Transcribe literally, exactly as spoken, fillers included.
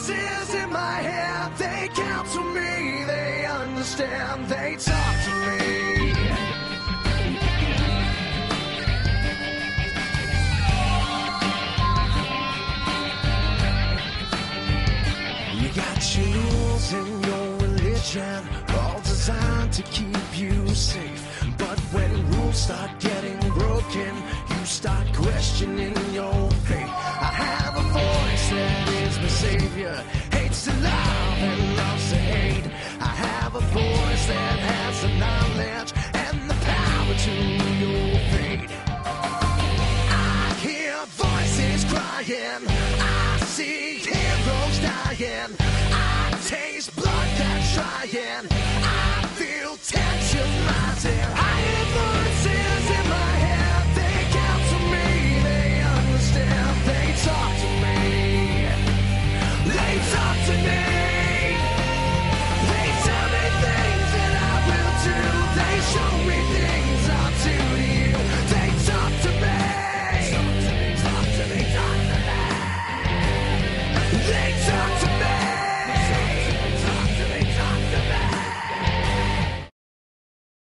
voices in my head, they counsel me, they understand, they talk to me. You got your rules and your religion, all designed to keep you safe. But when rules start getting broken, you start questioning your faith. I have a voice that is my savior, hates to love and loves to hate. I have a voice that has the knowledge and the power to your fate. I hear voices crying, I see heroes dying, I taste blood that's trying, I feel tension rising. I hear voices